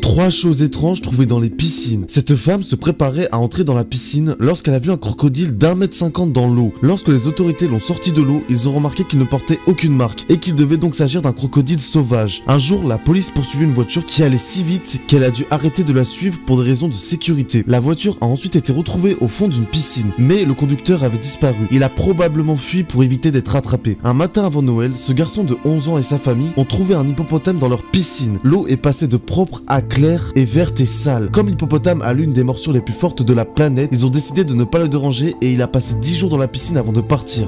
3 choses étranges trouvées dans les piscines. Cette femme se préparait à entrer dans la piscine lorsqu'elle a vu un crocodile d'1,50 m dans l'eau. Lorsque les autorités l'ont sorti de l'eau, ils ont remarqué qu'il ne portait aucune marque et qu'il devait donc s'agir d'un crocodile sauvage. Un jour, la police poursuivait une voiture qui allait si vite qu'elle a dû arrêter de la suivre pour des raisons de sécurité. La voiture a ensuite été retrouvée au fond d'une piscine, mais le conducteur avait disparu. Il a probablement fui pour éviter d'être attrapé. Un matin avant Noël, ce garçon de 11 ans et sa famille ont trouvé un hippopotame dans leur piscine. L'eau est passée de propre à claire et verte et sale. Comme l'hippopotame a l'une des morsures les plus fortes de la planète, ils ont décidé de ne pas le déranger et il a passé 10 jours dans la piscine avant de partir.